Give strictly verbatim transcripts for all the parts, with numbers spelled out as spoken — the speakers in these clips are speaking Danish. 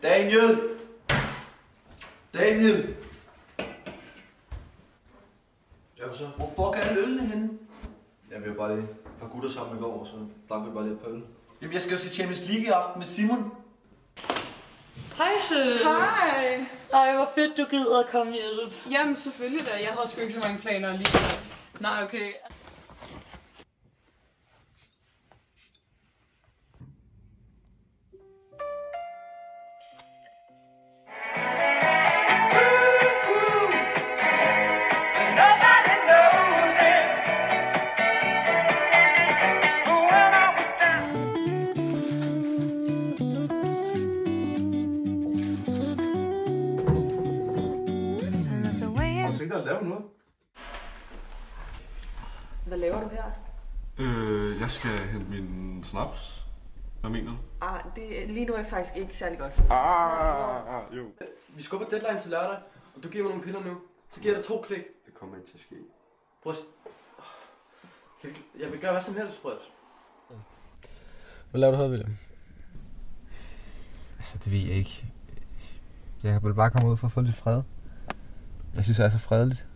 Daniel! Daniel! Ja, så? Hvor fuck er alle ølene henne? Jeg vil jo bare lige et par gutter sammen i går, og så drak vi bare lige et par øl. Jamen, jeg skal jo se Champions League i aften med Simon. Hej, søn. Hej! Ej, hvor fedt, du gider at komme hjælp. Jamen selvfølgelig da, jeg havde sgu ikke så mange planer lige. Nej, okay. At lave noget. Hvad laver du her? Øh, jeg skal hente min snaps. Hvad mener du? Ah, det, lige nu er jeg faktisk ikke særlig godt. Ah, ah, jo. Vi skal på deadline til lørdag, og du giver mig nogle piller nu. Så giver jeg dig to klik. Det kommer ikke til at ske. Prøv at... Jeg vil gøre hvad som helst, brød. Hvad laver du her, William? Altså, det ved jeg ikke. Jeg kan bare komme ud for at få lidt fred. Jeg synes, det er så fredeligt.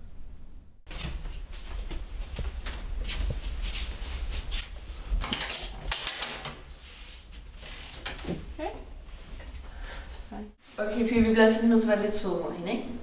Okay, Pia, vi bliver simpelthen nødt til at være lidt søde mod hende, ikke?